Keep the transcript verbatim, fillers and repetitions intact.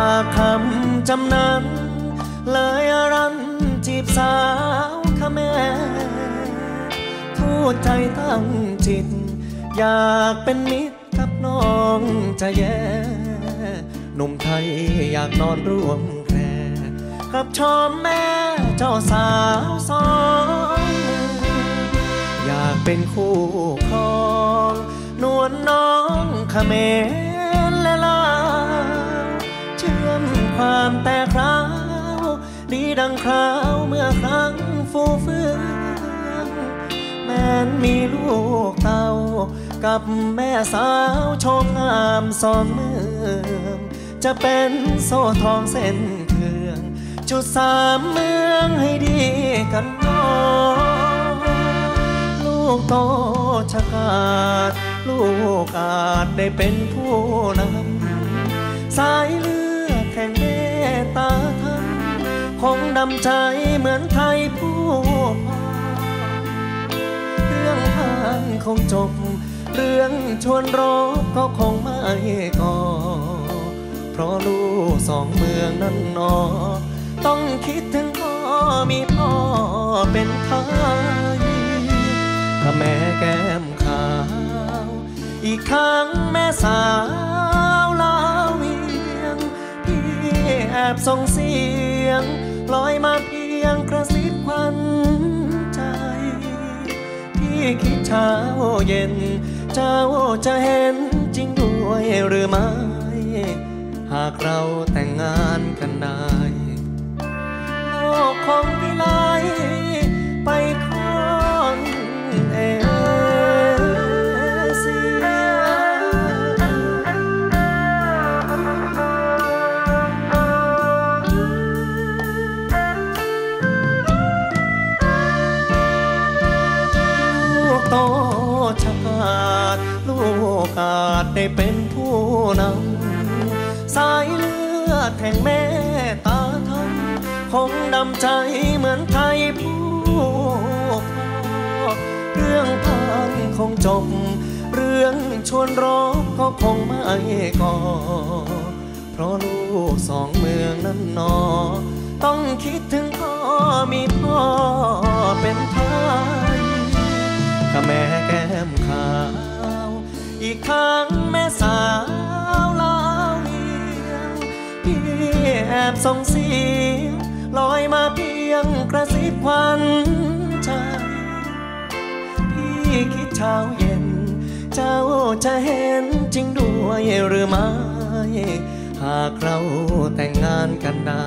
ากคำจำนั้นเลยรันจีบสาวขแม่ทูดใจตั้งจิตอยากเป็นมิตรกับน้องจะแย่หนุ่มไทยอยากนอนร่วมแคร่กับชอมแม่เจ้าสาวสองอยากเป็นคู่ครองนวลน้องเขมรและลาวเชื่อมความแต่คราวดีดังคราวเมื่อครั้งฟูเฟืองแม้นมีลูกเต้ากับแม่สาวชมงามสองเมืองจะเป็นโซ่ทองเส้นเครื่องจุดสามเมืองให้ดีกันน้องลูกโตชะกาดลูกอาจได้เป็นผู้นำสายเลือดแห่งเมตตาธรรมคงดำใจเหมือนไทยผู้พ่อเรื่องผ่านคงจบเรื่องชวนรบก็คงไม่ก่อเพราะลูกสองเมืองนั้นนอต้องคิดถึงพ่อมีพ่อเป็นไทยถ้าแม่แก้มขาวอีกครั้งแม่สาวลาเวียงพี่แอบส่งเสียงลอยมาเพียงกระซิบควันใจพี่คิดเช้าเย็นเจ้าจะเห็นจริงด้วยหรือไม่หากเราแต่งงานกันได้โลกของพี่ไลไปคนเอเชียลูกโตชะกาดลูกอาจได้เป็นผู้นำสายเลือดแห่งแม่ตาธรรมคงดำใจเหมือนไทยผู้พ่อเรื่องผ่านคงจบเรื่องชวนรบก็คงไม่ก่อเพราะลูกสองเมืองนั้นนอต้องคิดถึงพ่อมีพ่อเป็นไทยถ้าแม่แก้มขาวอีกครั้งแม่สาวลาวเวียงพี่แอบส่งเสียงลอยมาเพียงกระซิบควันใจพี่คิดเช้าเย็นเจ้าจะเห็นจริงด้วยหรือไม่หากเราแต่งงานกันได้